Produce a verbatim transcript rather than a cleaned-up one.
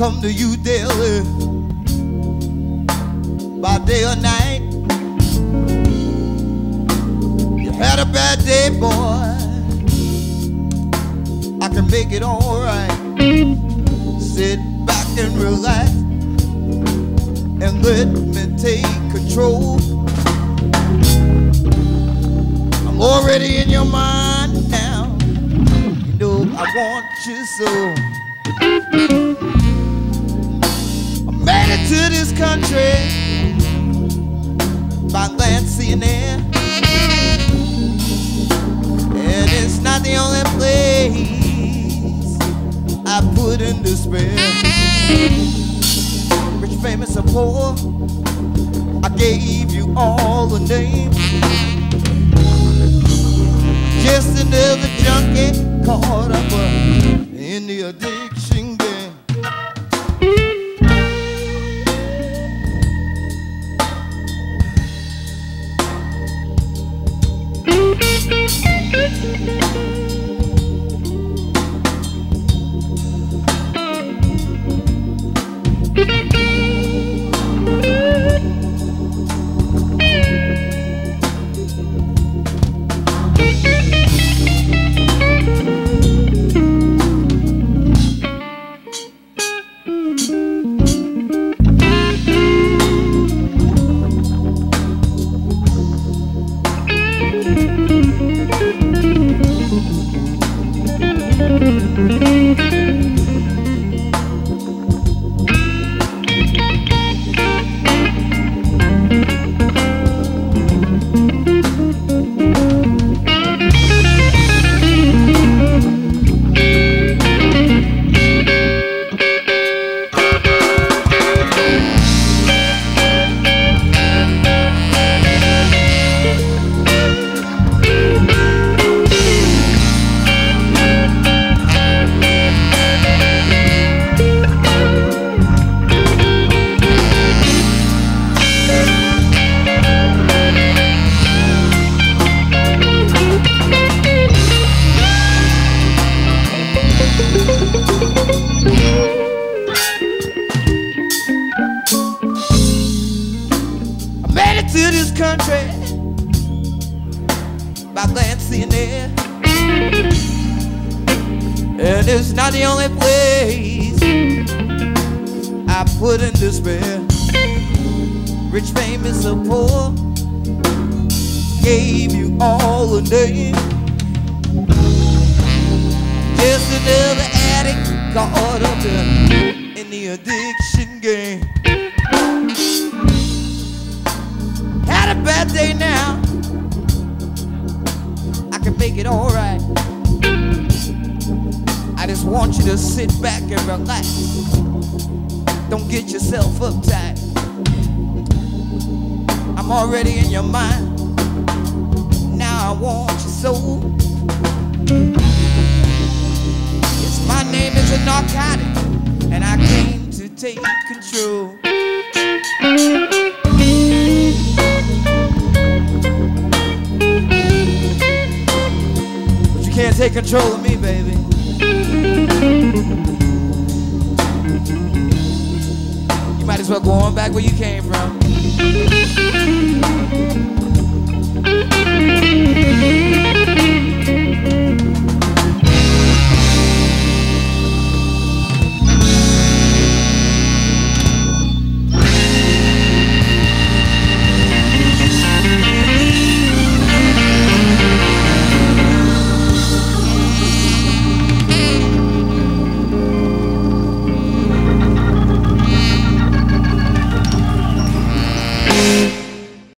come to you daily, by day or night. You had a bad day, boy, I can make it alright. Sit back and relax and let me take control. I'm already in your mind now. You know I want you so. I made it to this country by land, sea, and air, and it's not the only place I put in despair. Rich, famous, or poor, I gave you all a name. Just another junkie caught up in the addiction game. To this country by land, sea, and air, and it's not the only place I put in despair. Rich, famous, or poor, gave you all a name. Just another addict caught up in, in the addiction game. Had a bad day now, I can make it alright. I just want you to sit back and relax. Don't get yourself uptight. I'm already in your mind. Now I want your soul. Yes, my name is a narcotic, and I came to take control. But you can't take control of me, baby. You might as well go on back where you came from.